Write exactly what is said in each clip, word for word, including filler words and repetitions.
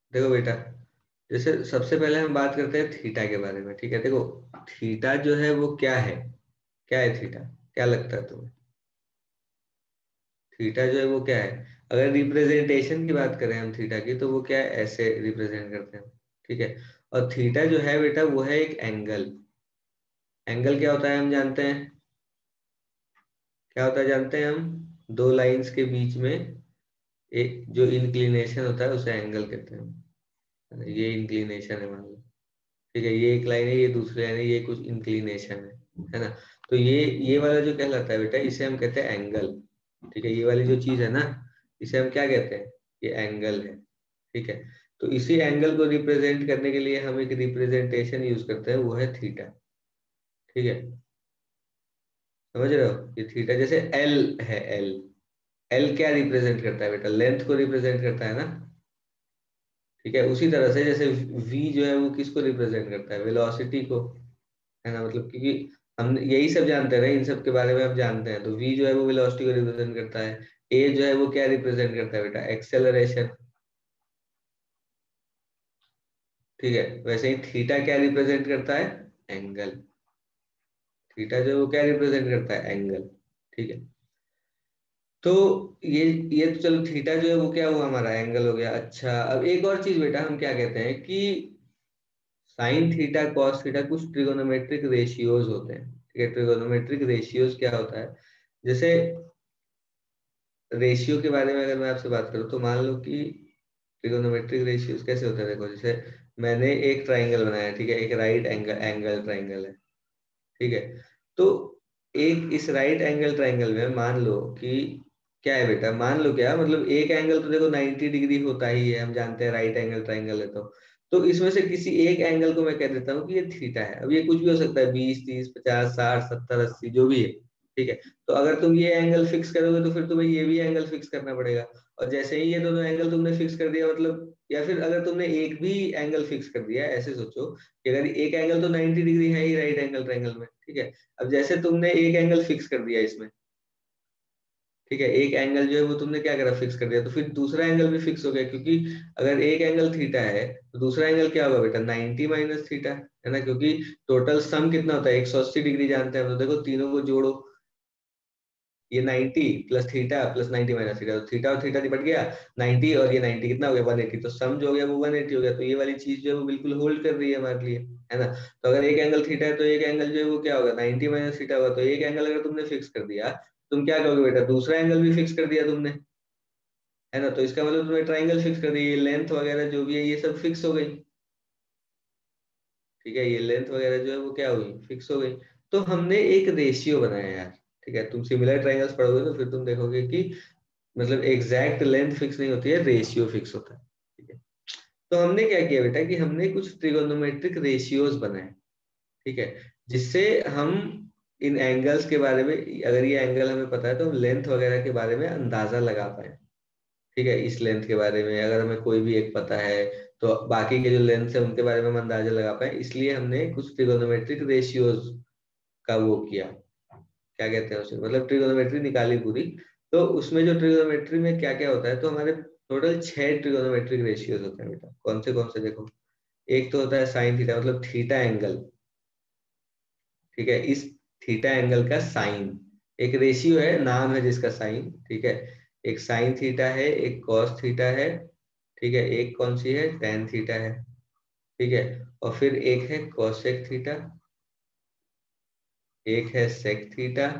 देखो बेटा, जैसे सबसे पहले हम बात करते हैं थीटा के बारे में, ठीक है। देखो थीटा जो है वो क्या है, क्या है थीटा, क्या लगता है तुम्हें? थीटा जो है वो क्या है? अगर रिप्रेजेंटेशन की बात करें हम थीटा की, तो वो क्या है, ऐसे रिप्रेजेंट करते हैं, ठीक है। और थीटा जो है बेटा वो है एक एंगल। एंगल क्या होता है हम जानते हैं, क्या होता है जानते हैं हम? दो लाइंस के बीच में एक जो इंक्लिनेशन होता है उसे एंगल कहते हैं। ये इंक्लिनेशन है मान लो, ठीक है। ये एक लाइन है, ये दूसरी लाइन है, ये कुछ इंक्लिनेशन है है ना। तो ये ये वाला जो कहलाता है बेटा, इसे हम कहते हैं एंगल, ठीक है। ये वाली जो चीज है ना, इसे हम क्या कहते हैं, ये एंगल है, ठीक है। तो इसी एंगल को रिप्रेजेंट करने के लिए हम एक रिप्रेजेंटेशन यूज करते हैं, वो है थीटा, ठीक है। समझ रहे हो? ये थीटा जैसे एल है, एल एल क्या रिप्रेजेंट करता है बेटा, लेंथ को रिप्रेजेंट करता है ना, ठीक है। उसी तरह से जैसे वी जो है वो किसको रिप्रेजेंट करता है, वेलोसिटी को, है ना। मतलब क्योंकि हम यही सब जानते हैं ना, इन सब के बारे में हम जानते हैं। तो वी जो है वो वेलोसिटी को रिप्रेजेंट करता है, ए जो है वो क्या रिप्रेजेंट करता है बेटा, एक्सेलरेशन, ठीक है। वैसे ही थीटा क्या रिप्रेजेंट करता है, एंगल। थीटा जो है वो क्या रिप्रेजेंट करता है, एंगल, ठीक है। तो ये ये तो चलो थीटा जो है वो क्या हुआ, हमारा एंगल हो गया। अच्छा अब एक और चीज बेटा, हम क्या कहते हैं कि साइन थीटा कॉस थीटा कुछ ट्रिगोनोमेट्रिक रेशियोज होते हैं, ठीक है। ट्रिगोनोमेट्रिक रेशियोज क्या होता है, जैसे रेशियो के बारे में अगर मैं आपसे बात करूं, तो मान लो कि ट्रिगोनोमेट्रिक रेशियोज कैसे होते हैं। देखो जैसे मैंने एक ट्राइंगल बनाया, ठीक है, एक राइट एंगल एंगल ट्राइंगल है, ठीक है। तो एक इस राइट एंगल ट्राइंगल में मान लो कि क्या है बेटा, मान लो क्या मतलब, एक एंगल तो देखो नाइंटी डिग्री होता ही है, हम जानते हैं राइट एंगल ट्राइंगल है। तो तो इसमें से किसी एक एंगल को मैं कह देता हूँ कि ये थीटा है। अब ये कुछ भी हो सकता है, बीस तीस पचास साठ सत्तर अस्सी जो भी है, ठीक है। तो अगर तुम ये एंगल फिक्स करोगे तो फिर तुम्हें ये भी एंगल फिक्स करना पड़ेगा। और जैसे ही ये दोनों एंगल तुमने फिक्स कर दिया, मतलब या फिर अगर तुमने एक भी एंगल फिक्स कर दिया, ऐसे सोचो कि अगर एक एंगल तो नाइंटी डिग्री है ही राइट एंगल ट्राइंगल में, ठीक है। अब जैसे तुमने एक एंगल फिक्स कर दिया इसमें, ठीक है, एक एंगल जो है वो तुमने क्या करा, फिक्स कर दिया, तो फिर दूसरा एंगल भी फिक्स हो गया। क्योंकि अगर एक एंगल थीटा है तो दूसरा एंगल क्या होगा बेटा, नाइंटी माइनस थीटा, है ना। क्योंकि टोटल सम कितना होता है, एक सौ अस्सी डिग्री जानते हैं हम। तो देखो तीनों को जोड़ो, ये ninety plus theta plus ninety minus theta, तो थीटा और थीटा निपट गया, नाइंटी और ये नाइंटी कितना हो गया, वन एटी। तो सम जो हो गया वो वन एटी हो गया। तो ये वाली चीज जो है वो बिल्कुल होल्ड कर रही है हमारे लिए, है ना। तो अगर एक एंगल थीटा है तो एक एंगल जो है वो क्या होगा, नाइंटी माइनस थीटा होगा। तो एक एंगल अगर तुमने फिक्स कर दिया, तुम क्या कहोगे बेटा, दूसरा एंगल भी फिक्स कर दिया तुमने, है ना। तो इसका मतलब तुमने ट्राइंगल फिक्स कर दिया, ये लेंथ वगैरह जो भी है ये सब फिक्स हो गई, ठीक है। ये लेंथ वगैरह जो है वो क्या हुई, फिक्स हो गई। तो हमने एक रेशियो बनाया यार, ठीक है। तुम सिमिलर ट्राइंगल्स पढ़ोगे तो फिर तुम देखोगे कि मतलब एग्जैक्ट लेंथ फिक्स नहीं होती है, रेशियो फिक्स होता है, ठीक है। तो हमने क्या किया बेटा कि हमने कुछ ट्रिगोनोमेट्रिक रेशियोज बनाए, ठीक है, जिससे हम इन एंगल्स के बारे में, अगर ये एंगल हमें पता है तो हम लेंथ वगैरह के बारे में अंदाजा लगा पाए, ठीक है। इस लेंथ के बारे में अगर हमें कोई भी एक पता है, तो बाकी के जो लेंथ है उनके बारे में हम अंदाजा लगा पाए। इसलिए हमने कुछ ट्रिगोनोमेट्रिक रेशियोज का वो किया, क्या कहते हैं उसे, मतलब ट्रिगोनोमेट्री निकाली पूरी। तो उसमें जो ट्रिगोनोमेट्री में क्या क्या होता है, तो हमारे टोटल छह ट्रिगोनोमेट्रिक रेशियोज होते हैं बेटा। कौन से कौन से देखो, एक तो होता है साइन थीटा, मतलब थीटा एंगल, ठीक है। इस थीटा एंगल का साइन, एक रेशियो है, नाम है जिसका साइन, ठीक है। एक साइन थीटा है, एक कॉस थीटा है, ठीक है। एक कौन सी है, टेन थीटा है, ठीक है। और फिर एक है कोसेक थीटा, एक है सेक थीटा,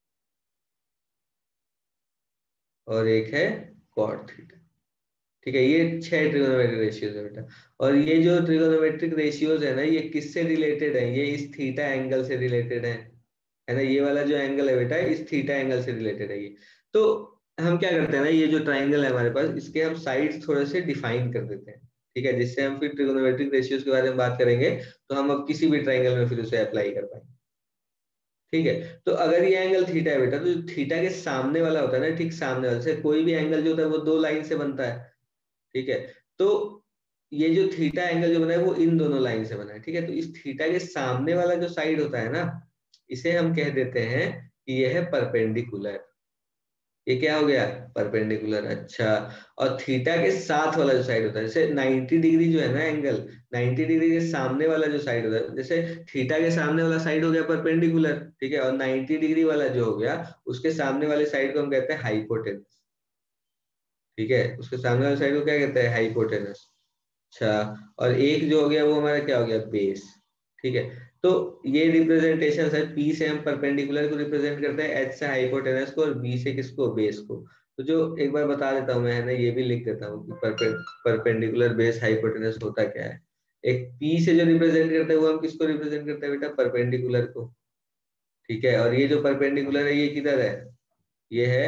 और एक है कॉट थीटा, ठीक है। ये छह ट्रिगोनोमेट्रिक रेशियोज है बेटा। और ये जो ट्रिगोनोमेट्रिक रेशियोज है ना, ये किससे रिलेटेड है, ये इस थीटा एंगल से रिलेटेड है है ना। ये वाला जो एंगल है बेटा, इस थीटा एंगल से रिलेटेड है ये। तो हम क्या करते हैं ना, ये जो ट्राइंगल है हमारे पास, इसके हम साइड्स थोड़े से डिफाइन कर देते हैं, ठीक है। जिससे हम फिर ट्रिगोनोमेट्रिक रेशियोज के बारे में बात करेंगे, तो हम अब किसी भी ट्राइंगल में फिर उसे अप्लाई कर पाएंगे, ठीक है। तो अगर ये एंगल थीटा है बेटा, तो जो थीटा के सामने वाला होता है ना, ठीक सामने वाले से कोई भी एंगल जो होता है वो दो लाइन से बनता है, ठीक है। तो ये जो थीटा एंगल जो बना है वो इन दोनों लाइन से बना है, ठीक है। तो इस थीटा के सामने वाला जो साइड होता है ना, इसे हम कह देते हैं कि यह है परपेंडिकुलर, ये क्या हो गया, परपेंडिकुलर। अच्छा, और थीटा के साथ वाला जो साइड होता है, जैसे नाइंटी डिग्री जो है ना एंगल, नाइंटी डिग्री के सामने वाला जो साइड होता है, जैसे थीटा के सामने वाला साइड हो गया परपेंडिकुलर, ठीक है, और नाइंटी डिग्री वाला जो हो गया उसके सामने वाले साइड को हम कहते हैं हाइपोटेनस, ठीक है, उसके सामने वाले साइड को क्या कहते हैं, हाइपोटेनस। अच्छा, और एक जो हो गया वो हमारा क्या हो गया, बेस, ठीक है। तो ये रिप्रेजेंटेशन है, पी से हम परपेंडिकुलर को रिप्रेजेंट करते हैं, एच से हाइपोटेनस को, और बी से किसको, बेस को। तो जो एक बार बता देता हूँ मैं, है ना, ये भी लिख देता हूँ कि परपेंडिकुलर बेस हाइपोटेनस होता क्या है। एक पी से जो रिप्रेजेंट करते हैं वो हम किसको रिप्रेजेंट करते हैं बेटा, परपेंडिकुलर को, ठीक है। और ये जो परपेंडिकुलर है ये किधर है, ये है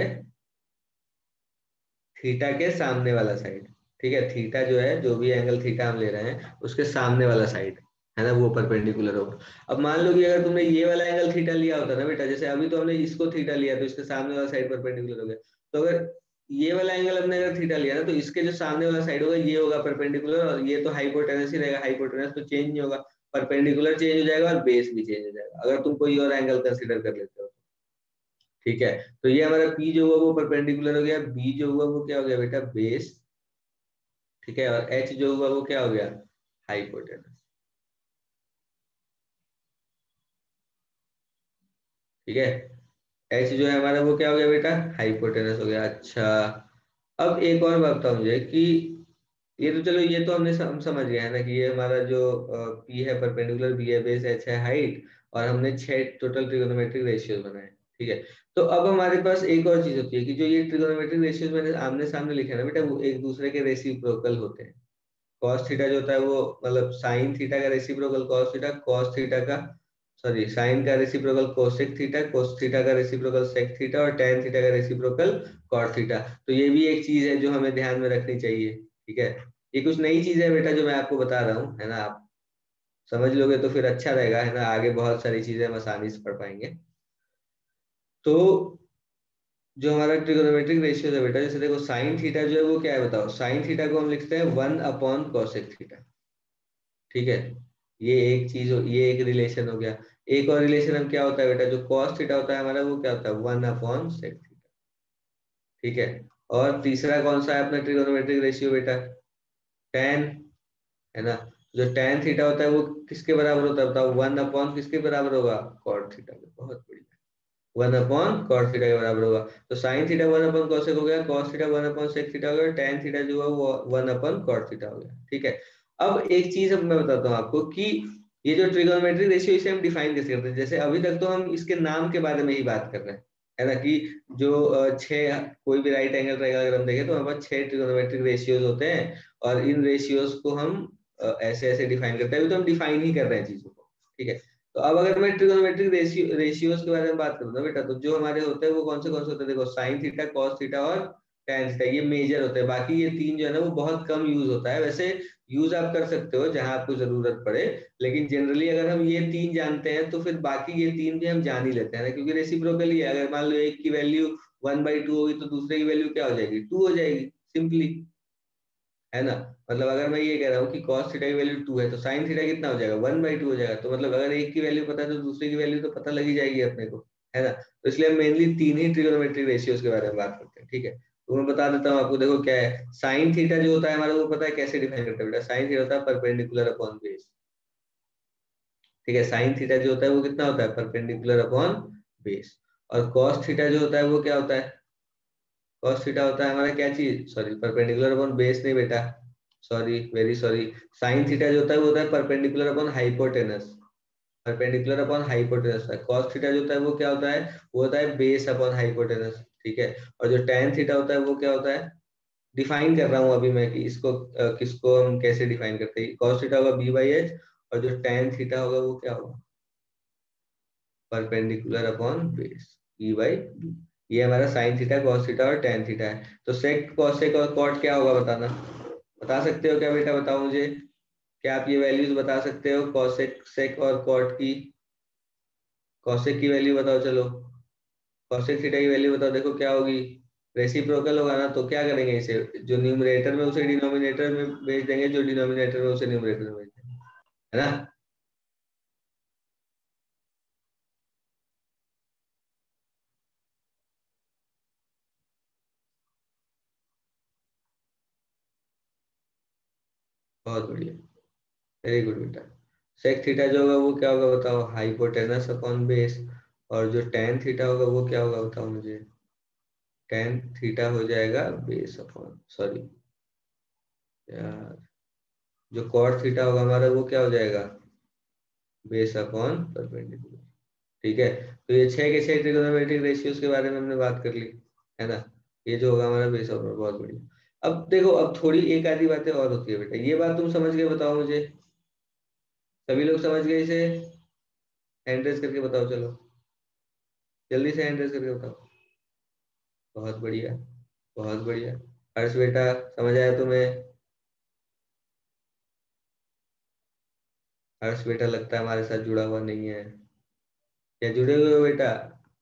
थीटा के सामने वाला साइड, ठीक है। थीटा जो है, जो भी एंगल थीटा हम ले रहे हैं उसके सामने वाला साइड, है ना, वो परपेंडिकुलर होगा। अब मान लो कि अगर तुमने ये वाला एंगल थीटा लिया होता ना बेटा, जैसे अभी तो हमने इसको थीटा लिया तो इसके सामने वाला साइड परपेंडिकुलर हो गया, तो अगर ये वाला एंगल हमने अगर थीटा लिया ना तो इसके जो सामने वाला साइड होगा ये होगा परपेंडिकुलर, और ये तो हाइपोटेनस ही रहेगा, हाइपोटेनस तो चेंज नहीं होगा, परपेंडिकुलर चेंज हो जाएगा और बेस भी चेंज हो जाएगा, अगर तुम कोई और एंगल कंसिडर कर लेते हो, ठीक है। तो ये हमारा P जो हुआ वो परपेंडिकुलर हो गया, B जो हुआ वो क्या हो गया बेटा, बेस, ठीक है, और H जो हुआ वो क्या हो गया, हाइपोटेनस, ठीक है। H जो है हमारा वो क्या हो गया बेटा, हाइपोटेनस हो गया। अच्छा, अब एक और बात बताओ मुझे कि ये तो चलो, ये तो हमने हम समझ गए हैं ना कि ये हमारा जो P है परपेंडिकुलर, B है बेस, H है हाइट, और हमने छह टोटल ट्रिगोनोमेट्रिक रेशियोज बनाए, ठीक है। तो अब हमारे पास एक और चीज होती है कि जो ये ट्रिगोनोमेट्रिक रेशियोज मैंने आमने सामने लिखे हैं ना बेटा, वो एक दूसरे के रेसिप्रोकल होते हैं। कॉस थीटा जो होता है वो मतलब साइन थीटा का reciprocal cos theta, cos theta का सॉरी साइन का reciprocal cosec theta, cos theta का रेसिप्रोकल सेक थीटा, और टेन थीटा का रेसिप्रोकल कॉट थीटा। तो ये भी एक चीज है जो हमें ध्यान में रखनी चाहिए, ठीक है। ये कुछ नई चीज है बेटा जो मैं आपको बता रहा हूँ, है ना, आप समझ लोगे तो फिर अच्छा रहेगा, है ना, आगे बहुत सारी चीजें हम आसानी से पढ़ पाएंगे। तो जो हमारा ट्रिगोनोमेट्रिक रेशियो है बेटा, जैसे देखो साइन थीटा जो है वो क्या है बताओ, साइन थीटा को हम लिखते हैं वन अपॉन कोसेक थीटा, ठीक है। ये एक चीज हो, ये एक रिलेशन हो गया। एक और रिलेशन हम क्या होता है बेटा, जो कॉस थीटा होता है हमारा वो क्या होता है, वन अपॉन सेक थीटा, ठीक है। और तीसरा कौन सा है अपना ट्रिगोनोमेट्रिक रेशियो बेटा, टेन, है ना। जो टेन थीटा होता है वो किसके बराबर होता है बताओ, वन अपॉन किसके बराबर होगा, कॉट थीटा के, बहुत बढ़िया, वन अपॉन कॉट थीटा के बराबर होगा। तो sine theta one upon cosec हो गया, cos theta one upon sec theta हो गया, टेन थीटा जो है वो वन अपॉन कॉट थीटा हो गया, ठीक है। अब एक चीज अब मैं बताता हूँ आपको कि ये जो ट्रिगोनोमेट्रिक रेशियो इसे हम डिफाइन कैसे करते हैं। जैसे अभी तक तो हम इसके नाम के बारे में ही बात कर रहे हैं, है ना, कि जो अ, छह कोई भी राइट एंगल ट्रायंगल अगर हम देखें तो हमारे पास छह ट्रिगोनोमेट्रिक रेशियोज होते हैं, और इन रेशियोज को हम अ, ऐसे ऐसे डिफाइन करते हैं, अभी तो हम डिफाइन ही कर रहे हैं चीजों को, ठीक है। तो अब अगर मैं ट्रिगोनोमेट्रिक रेशियो रेशियोज के बारे में बात करूँ ना बेटा, तो जो हमारे होते हैं वो कौन से कौन से होते हैं, देखो साइन थीटा, कॉस थीटा और टेन थीटा, ये मेजर होते हैं। बाकी ये तीन जो है ना वो बहुत कम यूज होता है, वैसे यूज आप कर सकते हो जहां आपको जरूरत पड़े, लेकिन जनरली अगर हम ये तीन जानते हैं तो फिर बाकी ये तीन भी हम जान ही लेते हैं ना, क्योंकि रेसिप्रोकली है। अगर मान लो एक की वैल्यू वन बाई टू होगी तो दूसरे की वैल्यू क्या हो जाएगी, टू हो जाएगी, सिंपली, है ना। मतलब अगर मैं ये कह रहा हूँ कि cos थीटा की वैल्यू टू है तो sin थीटा कितना हो जाएगा, वन बाई टू हो जाएगा। तो मतलब अगर एक की वैल्यू पता है तो दूसरे की वैल्यू तो पता लगी जाएगी अपने को, है ना। तो इसलिए हम मेनली तीन ही ट्रिगोनोमेट्रिक रेशियोज के बारे में बात करते हैं, ठीक है। तो मैं बता देता हूँ आपको, देखो क्या है, साइन थीटा जो होता है हमारा वो पता है कैसे डिफाइन करते हैं बेटा, साइन थीटा होता है परपेंडिकुलर अपॉन बेस, ठीक है। साइन थीटा जो होता है वो कितना होता है, परपेंडिकुलर अपॉन बेस। और cos थीटा जो होता है वो क्या होता है, cos थीटा होता है हमारा क्या चीज, सॉरी परपेंडिकुलर अपॉन बेस नहीं बेटा, sorry very sorry, sine theta जो होता है वो होता है perpendicular upon hypotenuse, perpendicular upon hypotenuse है। cos थीटा जो होता है वो क्या होता है, वो होता है बेस अपॉन हाइपोटेनस, ठीक है। और जो tan थीटा होता है वो क्या होता है, डिफाइन कर रहा हूँ अभी मैं कि इसको अ, किसको हम कैसे डिफाइन करते हैं। cos थीटा होगा बी बाई एच, और जो tan थीटा होगा वो क्या होगा, perpendicular upon base, E by B. ये हमारा साइन थीटा, cos थीटा और tan थीटा है। तो सेक, cosec और cot क्या होगा बताना, बता सकते हो क्या बेटा, बताओ मुझे, क्या आप ये वैल्यूज बता सकते हो cosec, sec और cot की। cosec की वैल्यू बताओ चलो, cosec थीटा की वैल्यू बताओ, देखो क्या होगी, रेसिप्रोकल होगा ना, तो क्या करेंगे इसे, जो न्यूमरेटर में उसे डिनोमिनेटर में भेज देंगे, जो डिनोमिनेटर में उसे न्यूमरेटर में भेज देंगे, है ना। बहुत बढ़िया, वेरी गुड बेटा। सेक थीटा जो होगा वो क्या होगा बताओ, हाइपोटेनस अपॉन बेस। और जो टेन थीटा होगा वो क्या होगा बताओ मुझे, टेन थीटा हो जाएगा बेस अपॉन, सॉरी यार, जो कॉट थीटा होगा हमारा वो क्या हो जाएगा, बेस अपॉन परपेंडिकुलर। ठीक है, तो ये छह के छह ट्रिगोनोमेट्रिक रेशियोज के बारे में हमने बात कर ली, है ना। ये जो होगा हमारा बेस अपॉन, बहुत बढ़िया। अब देखो, अब थोड़ी एक आधी बातें और होती है बेटा, ये बात तुम समझ गए बताओ मुझे, सभी लोग समझ गए इसे, हैंड रेज करके बताओ, चलो जल्दी से हैंड रेज करके बताओ। बहुत बढ़िया, बहुत बढ़िया। हर्ष बेटा, समझ आया तुम्हें? हर्ष बेटा लगता है हमारे साथ जुड़ा हुआ नहीं है, क्या जुड़े हुए हो बेटा?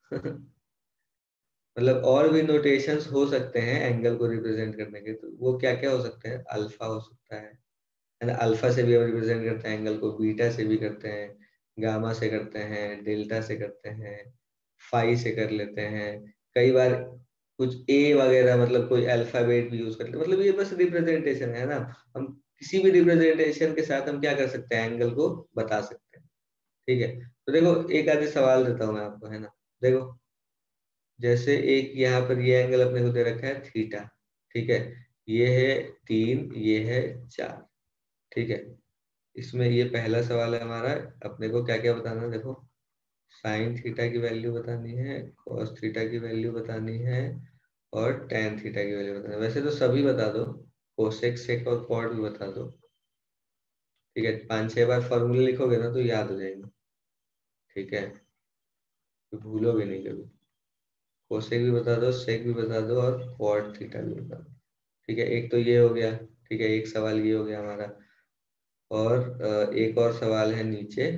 मतलब और भी नोटेशंस हो सकते हैं एंगल को रिप्रेजेंट करने के, तो वो क्या क्या हो सकते हैं, अल्फा हो सकता है है ना, अल्फा से भी हम रिप्रेजेंट करते हैं एंगल को, बीटा से भी करते हैं, गामा से करते हैं, डेल्टा से करते हैं, फाई से कर लेते हैं, कई बार कुछ ए वगैरह, मतलब कोई अल्फाबेट भी यूज करते हैं, मतलब ये बस रिप्रेजेंटेशन है ना। हम किसी भी रिप्रेजेंटेशन के साथ हम क्या कर सकते हैं, एंगल को बता सकते हैं। ठीक है, तो देखो एक आधे सवाल देता हूँ मैं आपको, है ना। देखो, जैसे एक यहाँ पर ये एंगल अपने को दे रखा है थीटा, ठीक है, ये है तीन, ये है चार, ठीक है। इसमें ये पहला सवाल है हमारा, अपने को क्या क्या बताना है, देखो साइन थीटा की वैल्यू बतानी है, कॉस थीटा की वैल्यू बतानी है, और टेन थीटा की वैल्यू बतानी है। वैसे तो सभी बता दो, कोसेक सेक और कॉट भी बता दो, ठीक है, पांच छह बार फॉर्मूले लिखोगे ना तो याद हो जाएंगे, ठीक है, तो भूलोगे नहीं कभी। कोसेक भी बता दो, सेक भी बता दो, और कॉट थीटा भी बता दो, ठीक है। एक तो ये हो गया, ठीक है, एक सवाल ये हो गया हमारा। और अ, एक और सवाल है नीचे,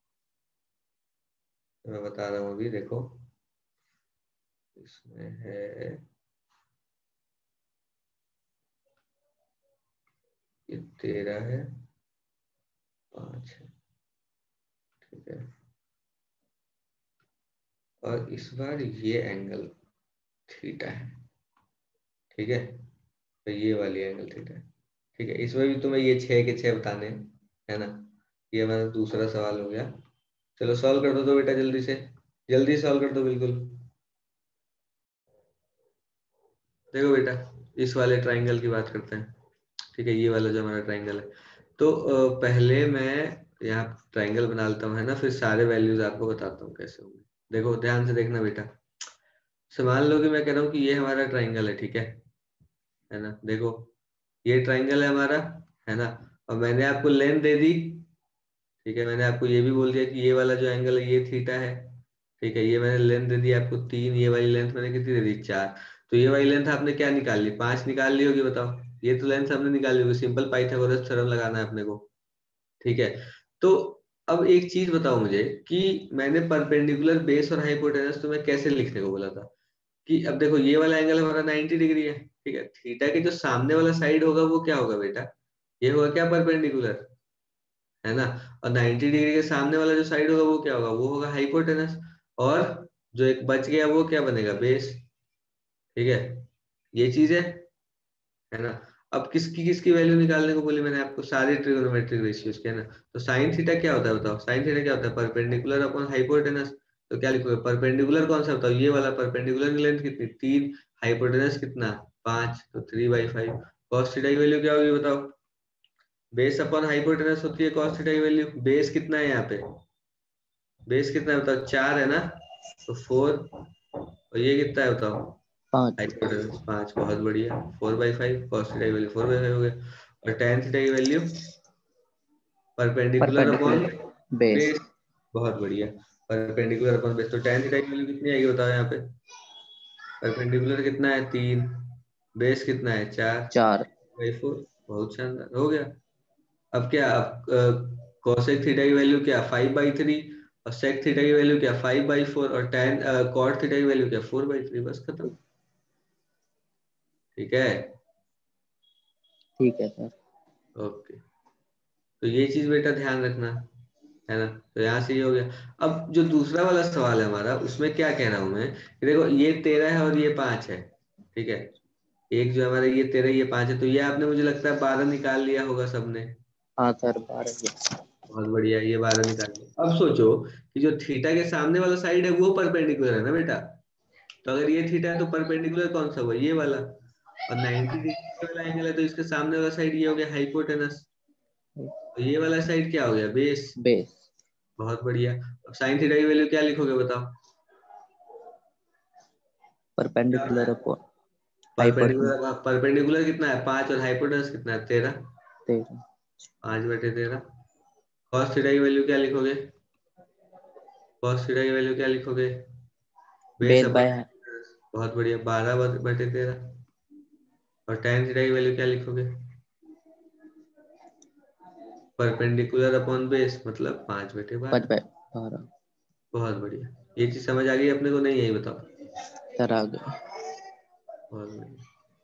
मैं बता रहा हूँ अभी, देखो इसमें है, ये तेरह है, पांच है, ठीक है। और इस बार ये एंगल थीटा है, ठीक है, तो ये वाली एंगल थीटा है, ठीक है। इसमें भी तुम्हें ये छह के छह बताने हैं, है ना। ये हमारा दूसरा सवाल हो गया। चलो सॉल्व कर दो तो बेटा, जल्दी से, जल्दी सॉल्व कर दो बिल्कुल। देखो बेटा, इस वाले ट्राइंगल की बात करते हैं, ठीक है, ये वाला जो हमारा ट्राइंगल है। तो अ, पहले मैं यहाँ ट्राइंगल बना लेता हूँ, है ना, फिर सारे वैल्यूज आपको बताता हूँ कैसे होंगे। देखो ध्यान से देखना बेटा, तो मान लो कि मैं कह रहा हूँ कि ये हमारा ट्राइंगल है, ठीक है है ना। देखो ये ट्राइंगल है हमारा, है ना, और मैंने आपको लेंथ दे दी, ठीक है, मैंने आपको ये भी बोल दिया कि ये वाला जो एंगल है ये थीटा है, ठीक है। ये मैंने लेंथ दे दी आपको तीन, ये वाली लेंथ मैंने कितनी दे दी, चार। तो ये वाली लेंथ आपने क्या निकाल ली, पांच निकाल ली होगी, बताओ। ये तो लेंथ हमने निकाल ली होगी, सिंपल पाइथागोरस थ्योरम लगाना है अपने को, ठीक है। तो अब एक चीज बताओ मुझे कि मैंने परपेंडिकुलर बेस और हाइपोटेनस तुम्हें कैसे लिखने को बोला था, कि अब देखो ये वाला एंगल हमारा नाइंटी डिग्री है, ठीक है, थीटा के जो सामने वाला साइड होगा वो क्या होगा बेटा, ये होगा क्या, परपेंडिकुलर, है ना। और नाइंटी डिग्री के सामने वाला जो साइड होगा वो क्या होगा, वो होगा हाइपोटेनस। और जो एक बच गया वो क्या बनेगा, बेस, ठीक है। ये चीज है है ना। अब किसकी किसकी वैल्यू निकालने को बोली मैंने आपको, सारे ट्रिगोनोमेट्रिक रेशियोज के, है ना। तो साइन थीटा क्या होता है बताओ, साइन थीटा क्या होता है, परपेंडिकुलर अपॉन हाइपोटेनस। तो क्या लिखोगे, परपेंडिकुलर कौन सा बताओ, ये वाला, परपेंडिकुलर की लेंथ कितनी, तीन, हाइपोटेनस कितना, पांच, तो three by five. Cos theta की वैल्यू क्या होगी बताओ, बेस अपॉन हाइपोटेनस होती है कॉस थीटा की वैल्यू। बेस कितना है यहाँ पे, बेस कितना है बताओ, चार है ना, तो फोर, और ये कितना है बताओ, पाँच। हाइपोटेनस पांच, बहुत बढ़िया, four by five, cos theta की वैल्यू फोर बाई फाइव हो गया। और टेन थीटा की value perpendicular upon perpendicular base. Base, बहुत बढ़िया, परपेंडिकुलर अपॉन बेस। तो टेन थीटा की वैल्यू कितनी आएगी बताओ, यहाँ पे परपेंडिकुलर कितना है, तीन, बेस कितना है, चार चार। बाई फोर, बहुत शानदार हो गया। अब क्या, अब कोसेक थीटा की वैल्यू क्या, फाइव बाई थ्री, और सेक थीटा की वैल्यू क्या, फाइव बाई फोर, और टेन कॉट थीटा की वैल्यू क्या, फोर बाई थ्री, बस खत्म, ठीक है। ठीक है सर। ओके, तो ये चीज बेटा ध्यान रखना, है ना। तो यहाँ से ये हो गया। अब जो दूसरा वाला सवाल है हमारा, उसमें क्या कह रहा हूं मैं, कि देखो ये तेरह है और ये पांच है, ठीक है। एक जो हमारा ये तेरह ये पांच है, तो ये आपने मुझे लगता है बारह निकाल लिया होगा सबने। हाँ सर बारह। बहुत बढ़िया, ये बारह निकाल लिया। अब सोचो कि जो थीटा के सामने वाला साइड है वो परपेंडिकुलर है ना बेटा, तो अगर ये थीटा है तो परपेंडिकुलर कौन सा हुआ, ये वाला। और नाइन्टी डिग्री वाला एंगल है तो इसके सामने वाला साइड ये हो गया हाइपोटेनस, तो ये वाला साइड क्या हो गया, बेस। बेस। बहुत बढ़िया। अब साइन थीटा की वैल्यू क्या लिखोगे बताओ। क्या होता परपेंडिकुलर है, अपॉन हाइपोटेन्यूज। परपेंडिकुलर। परपेंडिकुलर कितना है, पांच, और हाइपोटेनस कितना है, तेरह। तेरह। पांच बटे तेरह। कॉस थीटा की वैल्यू क्या लिखोगे, कॉस थीटा की वैल्यू क्या लिखोगे, base base upon by. Hypotenuse. बहुत बढ़िया, बारह बटे तेरह। और tan थीटा की वैल्यू क्या लिखोगे, परपेंडिकुलर अपॉन बेस, मतलब पांच बटे पाँच बारह। बाय बारह। बहुत बढ़िया, ये चीज समझ आ गई अपने को, नहीं यही बताओ। सर आ गए। बहुत बढ़िया,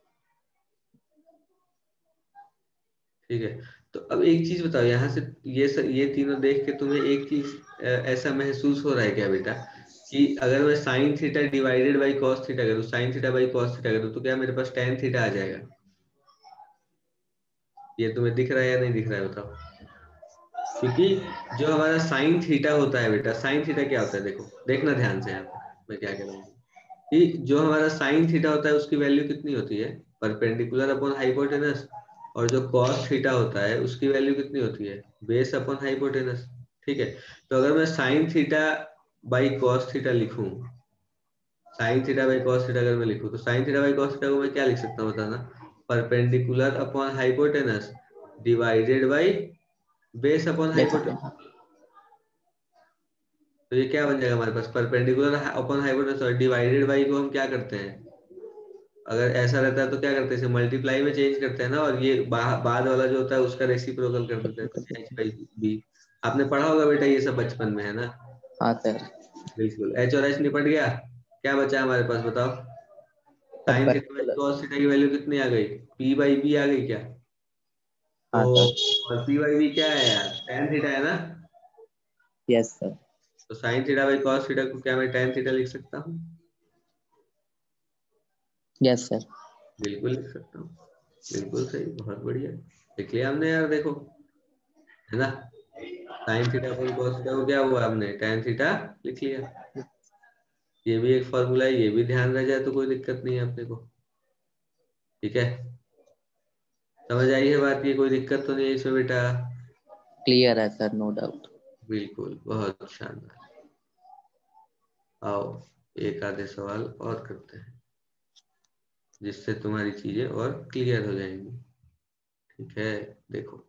ठीक है। तो अब एक चीज बताओ यहाँ से, ये स, ये तीनों देख के तुम्हें एक चीज अ, ऐसा महसूस हो रहा है क्या बेटा, कि अगर मैं sine theta divided by cos theta करूँ, sine theta by cos theta करूँ, तो क्या मेरे पास tan थीटा आ जाएगा। ये तुम्हें दिख रहा है या नहीं दिख रहा है बताओ। क्योंकि जो हमारा साइन थीटा होता है बेटा, साइन थीटा क्या होता है, देखो देखना ध्यान से यहाँ पे मैं क्या कह रहा हूँ, कि जो हमारा साइन थीटा होता है उसकी वैल्यू कितनी होती है, परपेंडिकुलर अपॉन हाइपोटेनस। और जो कॉस थीटा होता है उसकी वैल्यू कितनी होती है, बेस अपॉन हाइपोटेनस। ठीक है। तो अगर मैं sine theta by cos theta लिखूं, sine theta by cos theta अगर मैं लिखूं, तो sine theta by cos theta को मैं क्या लिख सकता हूँ बताना, perpendicular upon hypotenuse divided by base upon base hypotenuse. Upon. तो ये क्या बन जाएगा हमारे पास, परपेंडिकुलर अपॉन हाइपोटेनस, और डिवाइडेड बाई को हम क्या करते हैं, अगर ऐसा रहता है तो क्या करते हैं, इसे मल्टीप्लाई में चेंज करते हैं ना, और ये बा, बाद वाला जो होता है उसका रेसिप्रोकल कर देते हैं, तो एच बाई बी। आपने पढ़ा होगा बेटा ये सब बचपन में, है ना। हाँ सर। बिल्कुल, एच और एच निपट गया, क्या बचा हमारे पास बताओ, sine theta by perpendicular. Cos theta की वैल्यू कितनी आ गई, पी बाई बी आ गई क्या। तो हाँ सर। और पी बाई बी क्या है यार, tan थीटा है ना। Yes sir. तो sine theta by cos theta को क्या मैं tan थीटा लिख सकता हूँ, यस सर। बिल्कुल लिख सकता हूँ। बिल्कुल सही, बहुत बढ़िया, लिख लिया हमने यार, देखो, है ना। Sine theta upon cos theta को क्या हुआ, हमने tan थीटा लिख लिया। ये भी एक फॉर्मूला है, ये भी ध्यान रह जाए तो कोई दिक्कत नहीं है अपने को। ठीक है, समझ आई है बात, ये कोई दिक्कत तो नहीं है इसमें बेटा। क्लियर है सर, नो डाउट। बिल्कुल, बहुत शानदार। आओ एक आधे सवाल और करते हैं, जिससे तुम्हारी चीजें और क्लियर हो जाएंगी। ठीक है, देखो।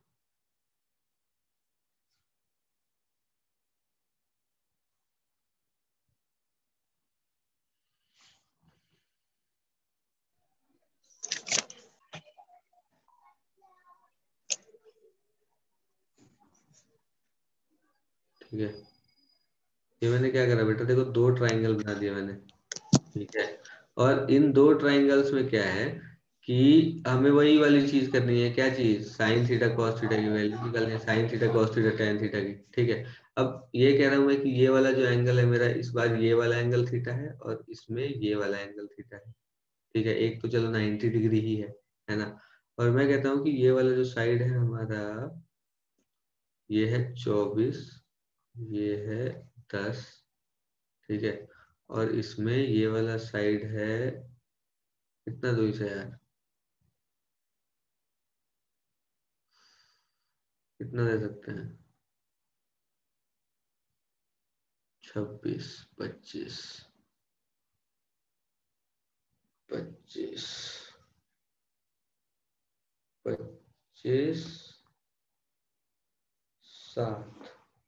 ठीक है, ये मैंने क्या करा बेटा, देखो दो ट्राइंगल बना दिया मैंने। ठीक है, और इन दो ट्राइंगल्स में क्या है, कि हमें वही वाली चीज करनी है, क्या चीज, साइन थीटा कॉस थीटा की वैल्यू निकालनी है, sine theta cos theta tan theta की। ठीक है। अब ये कह रहा हूं मैं कि ये वाला जो एंगल है मेरा, इस बार ये वाला एंगल थीटा है, और इसमें ये वाला एंगल थीटा है। ठीक है, एक तो चलो नाइन्टी डिग्री ही है है ना। और मैं कहता हूँ कि ये वाला जो साइड है हमारा, ये है चौबीस, ये है दस। ठीक है, और इसमें ये वाला साइड है, कितना दूरी से यार, कितना दे सकते हैं, छब्बीस, पच्चीस, पच्चीस, पच्चीस, सात।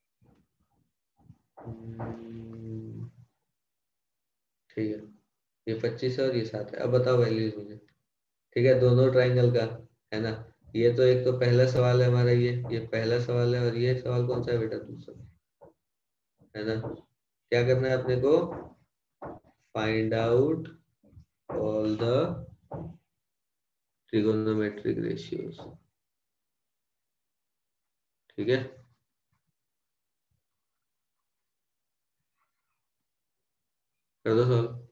हम्म, ठीक है, ये पच्चीस है और ये सात है। अब बताओ वैल्यूज मुझे। ठीक है, दोनों ट्राइंगल का, है ना। ये तो एक तो पहला सवाल है हमारा, ये ये पहला सवाल है, और ये सवाल कौन सा है बेटा, दूसरा, है ना। क्या करना है अपने को, find out all the trigonometric ratios. ठीक है, कर दो सॉल्व।